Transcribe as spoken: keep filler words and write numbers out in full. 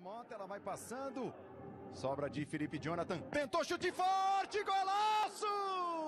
Mota, ela vai passando. Sobra de Felipe Jonathan. Tentou chute forte, golaço!